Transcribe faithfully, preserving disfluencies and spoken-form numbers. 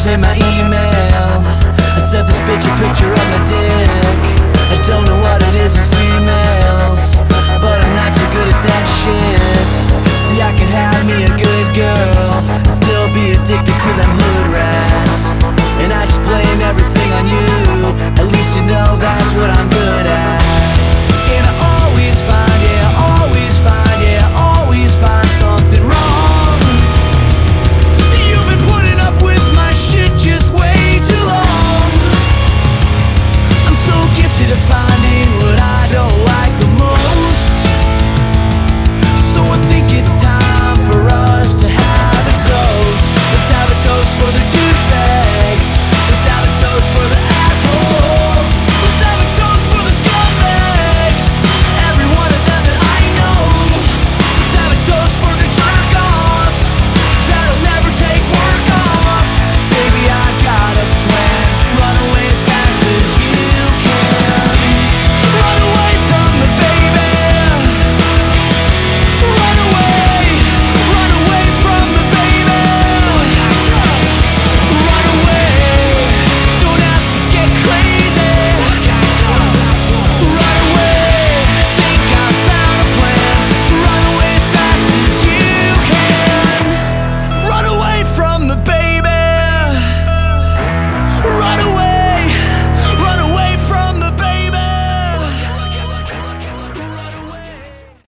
pictures in my email. I sent this bitch a picture of my dick. I don't know what it is with females, but I'm not too good at that shit. See, I could have me a good girl and still be addicted to them hood rats. And I just blame everything on you. At least you know that's what I'm